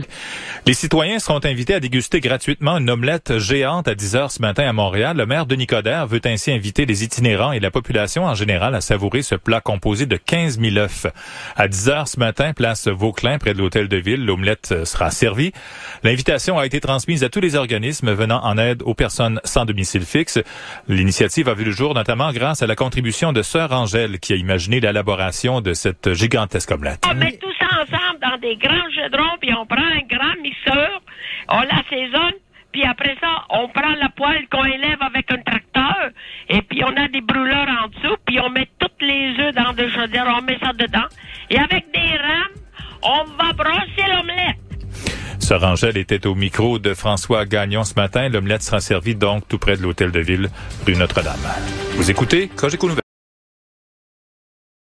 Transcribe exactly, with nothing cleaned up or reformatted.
Les citoyens seront invités à déguster gratuitement une omelette géante à dix heures ce matin à Montréal. Le maire Denis Coderre veut ainsi inviter les itinérants et la population en général à savourer ce plat composé de quinze mille œufs. À dix heures ce matin, place Vauclin, près de l'hôtel de ville, l'omelette sera servie. L'invitation a été transmise à tous les organismes venant en aide aux personnes sans domicile fixe. L'initiative a vu le jour notamment grâce à la contribution de Sœur Angèle qui a imaginé l'élaboration de cette gigantesque omelette. On met tout ça ensemble dans des grands chaudrons, puis on prend un grand mixeur, on l'assaisonne, puis après ça, on prend la poêle qu'on élève avec un tracteur, et puis on a des brûleurs en dessous, puis on met tous les œufs dans des chaudières, on met ça dedans, et avec des rames, on va brosser l'omelette. Sœur Angèle était au micro de François Gagnon ce matin. L'omelette sera servie donc tout près de l'hôtel de ville, rue Notre-Dame. Vous écoutez Cogeco Nouvelles.